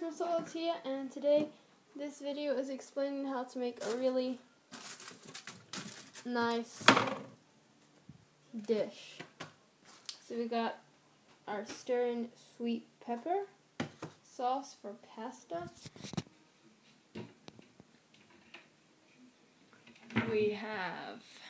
from Solo Tia, and today this video is explaining how to make a really nice dish. So we got our stirring sweet pepper sauce for pasta. We have